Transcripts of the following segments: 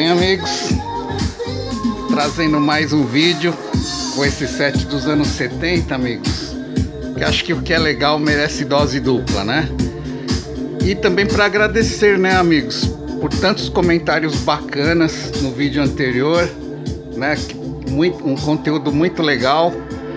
bem, amigos? Trazendo mais um vídeo com esse set dos anos 70, amigos. Que acho que o que é legal merece dose dupla, né? E também para agradecer, né, amigos, por tantos comentários bacanas no vídeo anterior, né? Um conteúdo muito legal.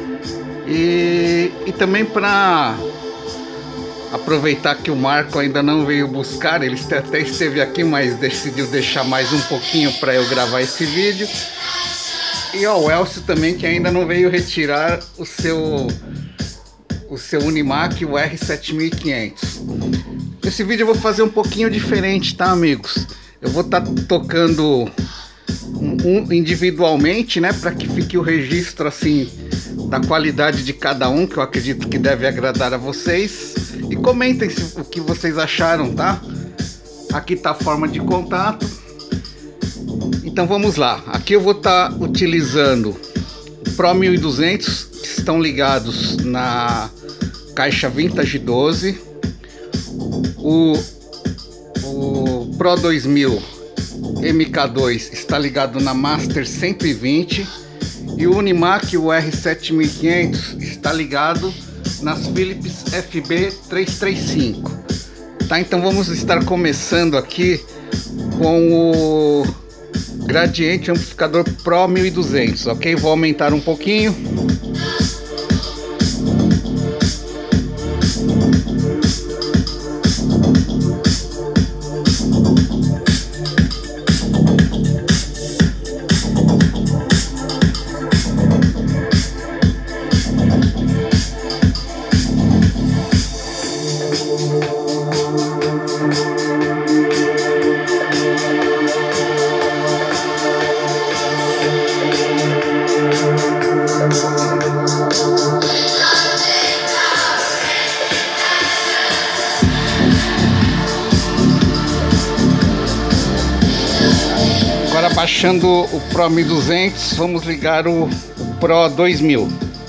E também para aproveitar que o Marco ainda não veio buscar, ele até esteve aqui, mas decidiu deixar mais um pouquinho para eu gravar esse vídeo. E o Elcio também, que ainda não veio retirar o seu Unimac, o R7500. Esse vídeo eu vou fazer um pouquinho diferente, tá, amigos? Eu vou estar tocando individualmente, né, para que fique o registro assim da qualidade de cada um, que eu acredito que deve agradar a vocês. E comentem o que vocês acharam, tá? Aqui tá a forma de contato. Então vamos lá. Aqui eu vou estar utilizando o Pro 1200, que estão ligados na caixa Vintage 12. O Pro 2000 MK2 está ligado na Master 120. E o Unimac, o R7500, está ligado nas Philips FB 335. Tá, então vamos estar começando aqui com o Gradiente Amplificador Pro 1200, ok? Vou aumentar um pouquinho. Agora baixando o Pro 1200, vamos ligar o Pro 2000.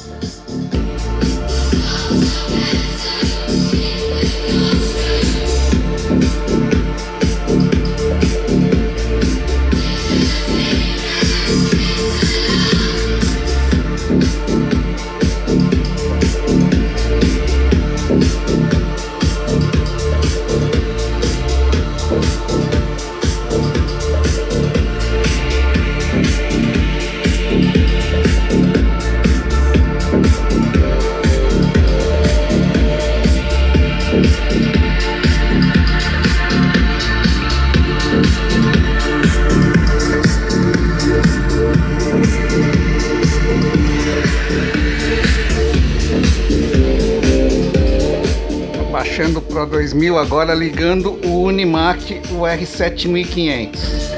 Baixando o Pro 2000, agora ligando o Unimac, o R7500.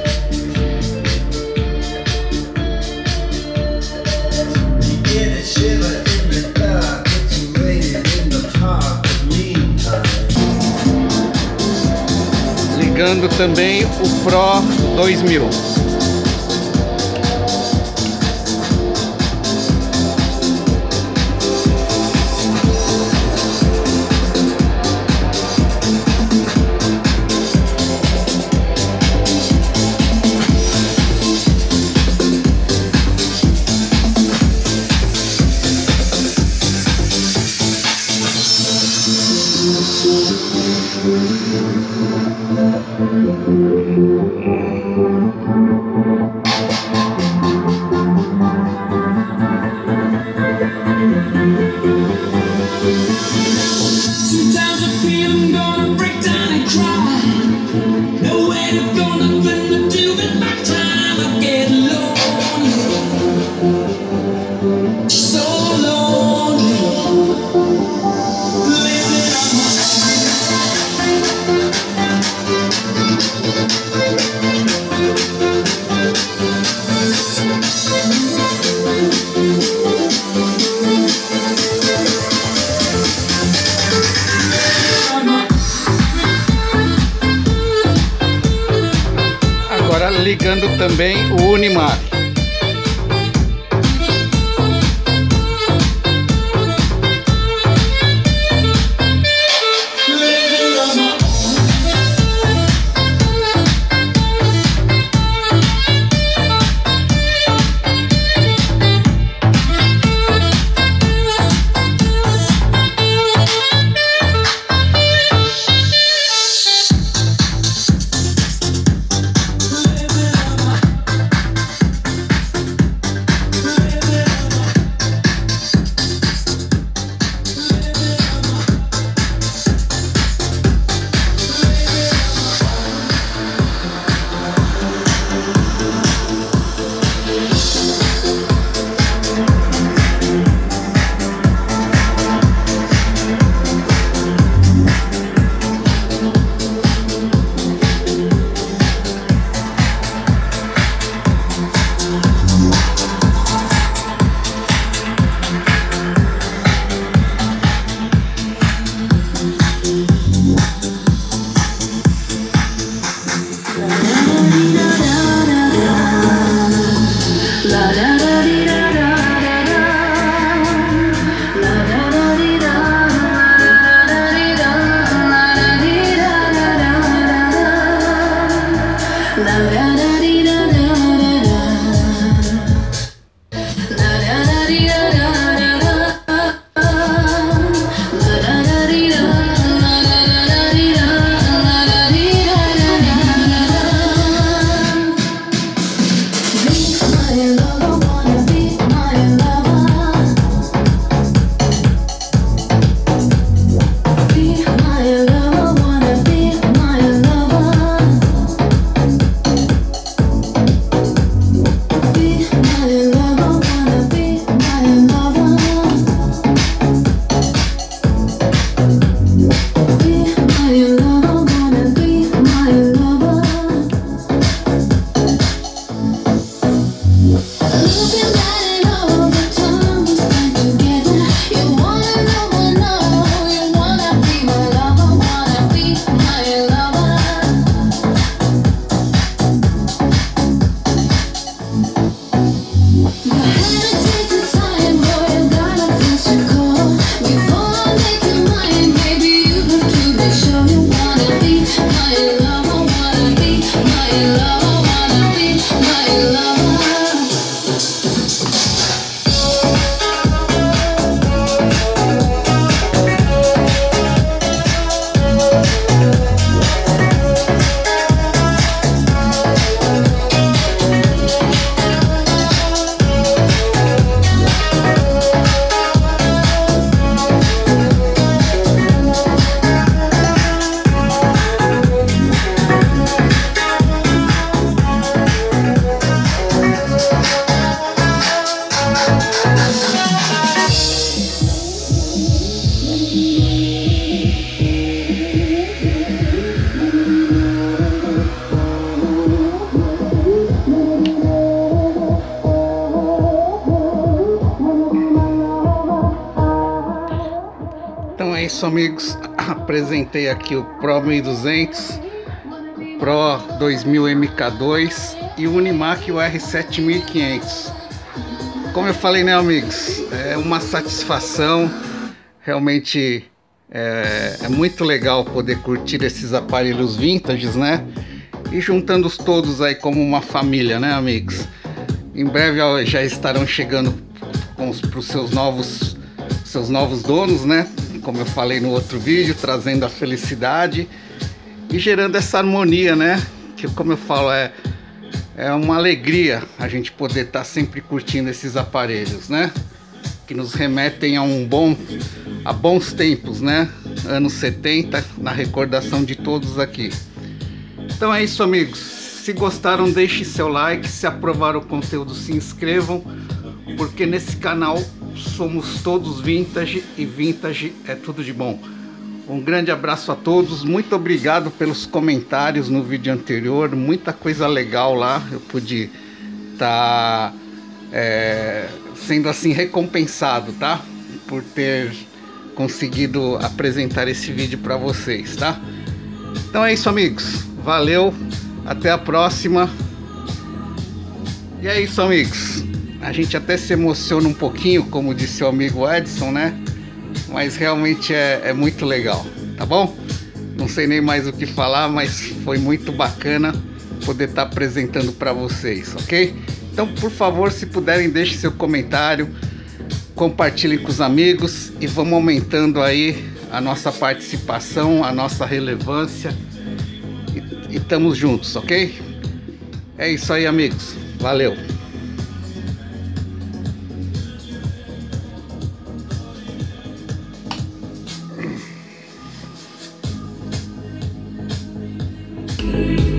Ligando também o Pro 2000. Ligando também o Unimac. isso, amigos, apresentei aqui o Pro 1200, Pro 2000 MK2 e o Unimac o R7500. Como eu falei, né, amigos, é uma satisfação, realmente é muito legal poder curtir esses aparelhos vintages, né? E juntando-os todos aí como uma família, né, amigos? Em breve já estarão chegando para os seus novos donos, né? Como eu falei no outro vídeo, trazendo a felicidade e gerando essa harmonia, né? Que, como eu falo, é uma alegria a gente poder estar sempre curtindo esses aparelhos, né? Que nos remetem a bons tempos, né? Anos 70, na recordação de todos aqui. Então é isso, amigos. Se gostaram, deixe seu like. Se aprovaram o conteúdo, se inscrevam, porque nesse canal somos todos vintage e vintage é tudo de bom. Um grande abraço a todos, muito obrigado pelos comentários no vídeo anterior, muita coisa legal lá, eu pude estar sendo assim recompensado, tá? Por ter conseguido apresentar esse vídeo para vocês, tá? Então é isso, amigos, valeu, até a próxima. E é isso, amigos, a gente até se emociona um pouquinho, como disse o amigo Edson, né? Mas realmente é muito legal, tá bom? Não sei nem mais o que falar, mas foi muito bacana poder estar apresentando para vocês, ok? Então, por favor, se puderem, deixe seu comentário, compartilhem com os amigos e vamos aumentando aí a nossa participação, a nossa relevância e estamos juntos, ok? É isso aí, amigos. Valeu! Thank you.